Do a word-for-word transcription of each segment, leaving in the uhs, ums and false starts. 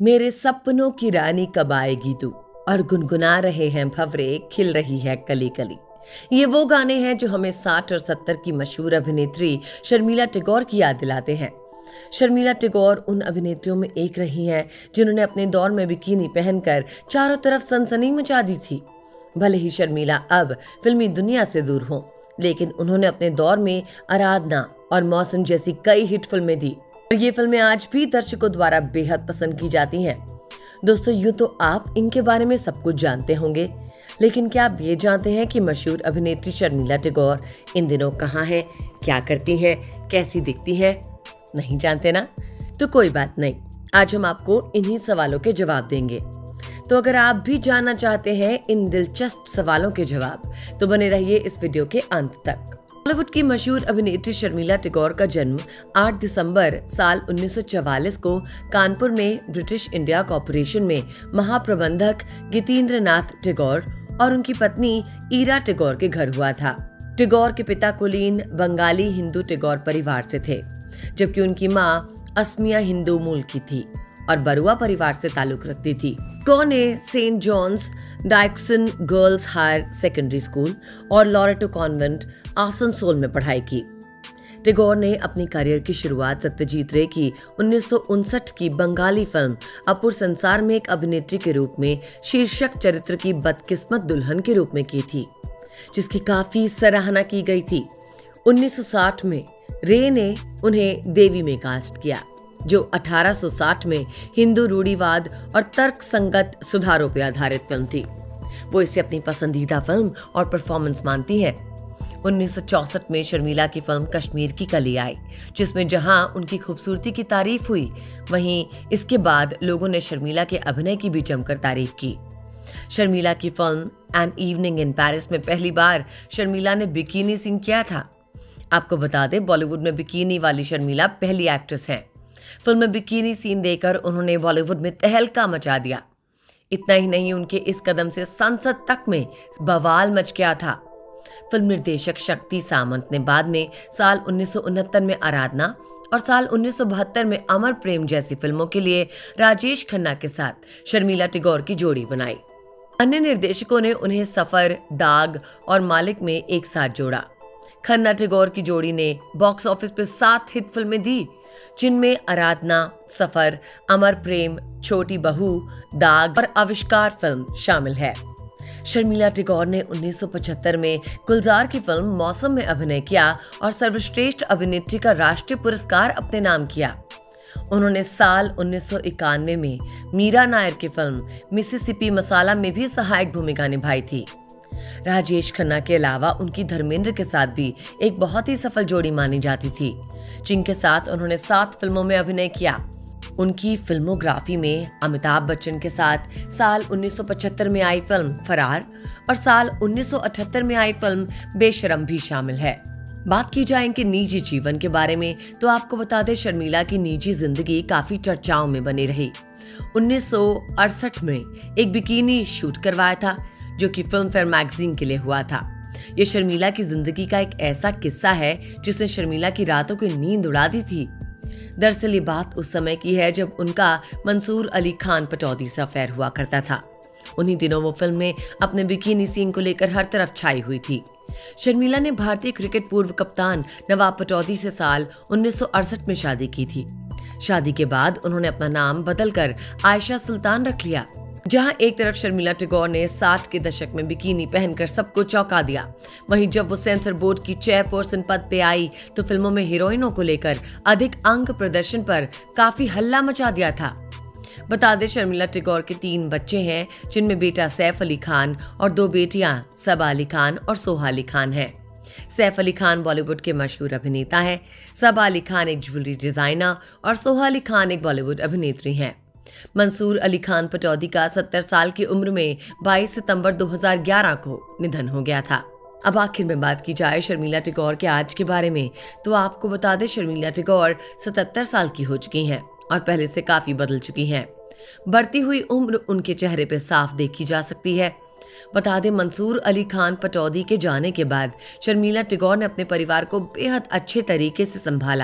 मेरे सपनों की रानी कब आएगी तू, और गुनगुना रहे हैं भंवरे, खिल रही है कली कली। ये वो गाने हैं जो हमें साठ और सत्तर की मशहूर अभिनेत्री शर्मिला टैगोर की याद दिलाते हैं। शर्मिला टैगोर उन अभिनेत्रियों में एक रही हैं जिन्होंने अपने दौर में बिकिनी पहनकर चारों तरफ सनसनी मचा दी थी। भले ही शर्मिला अब फिल्मी दुनिया से दूर हों, लेकिन उन्होंने अपने दौर में आराधना और मौसम जैसी कई हिट फिल्में दी और ये फिल्में आज भी दर्शकों द्वारा बेहद पसंद की जाती हैं। दोस्तों, यूं तो आप इनके बारे में सब कुछ जानते होंगे, लेकिन क्या आप ये जानते हैं कि मशहूर अभिनेत्री शर्मिला टैगोर इन दिनों कहाँ हैं, क्या करती हैं, कैसी दिखती हैं? नहीं जानते ना? तो कोई बात नहीं, आज हम आपको इन्हीं सवालों के जवाब देंगे। तो अगर आप भी जानना चाहते हैं इन दिलचस्प सवालों के जवाब, तो बने रहिए इस वीडियो के अंत तक। बॉलीवुड की मशहूर अभिनेत्री शर्मिला टैगोर का जन्म आठ दिसंबर साल उन्नीस सौ चवालीस को कानपुर में ब्रिटिश इंडिया कॉर्पोरेशन में महाप्रबंधक गितेंद्र नाथ टैगोर और उनकी पत्नी ईरा टैगोर के घर हुआ था। टैगोर के पिता कुलीन बंगाली हिंदू टैगोर परिवार से थे, जबकि उनकी मां असमिया हिंदू मूल की थी और बरुआ परिवार से ताल्लुक रखती थी। टैगोर ने saint John's diocesan girls higher secondary school और लॉरेटो कॉन्वेंट आसनसोल में पढ़ाई की। टैगोर ने अपनी करियर की शुरुआत सत्यजीत रे की उन्नीस सौ उनसठ की बंगाली फिल्म अपुर संसार में एक अभिनेत्री के रूप में शीर्षक चरित्र की बदकिस्मत दुल्हन के रूप में की थी, जिसकी काफी सराहना की गई थी। उन्नीस सौ साठ में रे ने उन्हें देवी में कास्ट किया, जो अठारह सौ साठ में हिंदू रूढ़िवाद और तर्क संगत सुधारों पर आधारित फिल्म थी। वो इसे अपनी पसंदीदा फिल्म और परफॉर्मेंस मानती है। उन्नीस सौ चौसठ में शर्मिला की फिल्म कश्मीर की कली आई, जिसमें जहां उनकी खूबसूरती की तारीफ हुई, वहीं इसके बाद लोगों ने शर्मिला के अभिनय की भी जमकर तारीफ की। शर्मिला की film an evening in Paris में पहली बार शर्मिला ने बिकिनी सीन किया था। आपको बता दें, बॉलीवुड में बिकिनी वाली शर्मिला पहली एक्ट्रेस हैं। फिल्म में बिकिनी सीन देकर उन्होंने बॉलीवुड में तहलका मचा दिया। इतना ही नहीं, उनके इस कदम से संसद तक में बवाल मच गया था। फिल्म निर्देशक शक्ति सामंत ने बाद में साल उन्नीस सौ उनहत्तर में आराधना और साल उन्नीस सौ बहत्तर में अमर प्रेम जैसी फिल्मों के लिए राजेश खन्ना के साथ शर्मिला टैगोर की जोड़ी बनाई। अन्य निर्देशकों ने उन्हें सफर, दाग और मालिक में एक साथ जोड़ा। खन्ना टैगोर की जोड़ी ने बॉक्स ऑफिस पे सात हिट फिल्में दी, जिनमें आराधना, सफर, अमर प्रेम, छोटी बहू, दाग और आविष्कार फिल्म शामिल है। शर्मिला टैगोर ने उन्नीस सौ पचहत्तर में गुलजार की फिल्म मौसम में अभिनय किया और सर्वश्रेष्ठ अभिनेत्री का राष्ट्रीय पुरस्कार अपने नाम किया। उन्होंने साल उन्नीस सौ इक्यानवे में मीरा नायर की फिल्म मिसिसिपी मसाला में भी सहायक भूमिका निभाई थी। राजेश खन्ना के अलावा उनकी धर्मेंद्र के साथ भी एक बहुत ही सफल जोड़ी मानी जाती थी, जिनके साथ उन्होंने सात फिल्मों में अभिनय किया। उनकी फिल्मोग्राफी में अमिताभ बच्चन के साथ साल उन्नीस सौ पचहत्तर में आई फिल्म फरार और साल उन्नीस सौ अठहत्तर में आई फिल्म बेशरम भी शामिल है। बात की जाए इनके निजी जीवन के बारे में, तो आपको बता दें, शर्मिला की निजी जिंदगी काफी चर्चाओं में बनी रही। उन्नीस सौ अड़सठ में एक बिकिनी शूट करवाया था, जो कि फिल्म फेयर मैगजीन के लिए हुआ था। ये शर्मिला की जिंदगी का एक ऐसा किस्सा है जिसने शर्मिला की रातों की नींद उड़ा दी थी। दरअसल ये बात उस समय की है जब उनका मंसूर अली खान पटौदी से अफेयर हुआ करता था। उन्हीं दिनों वो फिल्म में अपने बिकिनी सीन को लेकर हर तरफ छाई हुई थी। शर्मिला ने भारतीय क्रिकेट पूर्व कप्तान नवाब पटौदी से साल उन्नीस सौ अड़सठ में शादी की थी। शादी के बाद उन्होंने अपना नाम बदलकर आयशा सुल्तान रख लिया। जहां एक तरफ शर्मिला टैगोर ने साठ के दशक में बिकिनी पहनकर सबको चौंका दिया, वहीं जब वो सेंसर बोर्ड की चेयरपर्सन पद पे आई तो फिल्मों में हीरोइनों को लेकर अधिक अंक प्रदर्शन पर काफी हल्ला मचा दिया था। बता दें, शर्मिला टैगोर के तीन बच्चे हैं, जिनमें बेटा सैफ अली खान और दो बेटियां सबा अली खान और सोहा अली खान हैं। सैफ अली खान बॉलीवुड के मशहूर अभिनेता हैं, सबा अली खान एक ज्वेलरी डिजाइनर और सोहा अली खान एक बॉलीवुड अभिनेत्री हैं। मंसूर अली खान पटौदी का सत्तर साल की उम्र में बाईस सितंबर दो हज़ार ग्यारह को निधन हो गया था। अब आखिर में बात की जाए शर्मिला टैगोर के आज के बारे में, तो आपको बता दें, शर्मिला टैगोर सतहत्तर साल की हो चुकी हैं और पहले से काफी बदल चुकी हैं। बढ़ती हुई उम्र उनके चेहरे पर साफ देखी जा सकती है। बता दें, मंसूर अली खान पटौदी के जाने के बाद शर्मिला टैगोर ने अपने परिवार को बेहद अच्छे तरीके से संभाला।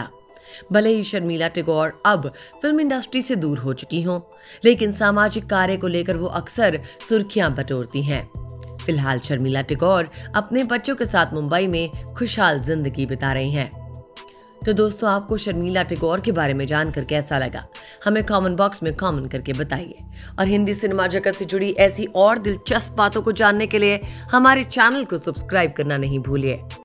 भले ही शर्मिला टैगोर अब फिल्म इंडस्ट्री से दूर हो चुकी हों, लेकिन सामाजिक कार्य को लेकर वो अक्सर सुर्खियां बटोरती हैं। फिलहाल शर्मिला टैगोर अपने बच्चों के साथ मुंबई में खुशहाल जिंदगी बिता रही हैं। तो दोस्तों, आपको शर्मिला टैगोर के बारे में जानकर कैसा लगा, हमें कमेंट बॉक्स में कमेंट करके बताइए। और हिंदी सिनेमा जगत से जुड़ी ऐसी और दिलचस्प बातों को जानने के लिए हमारे चैनल को सब्सक्राइब करना नहीं भूलिए।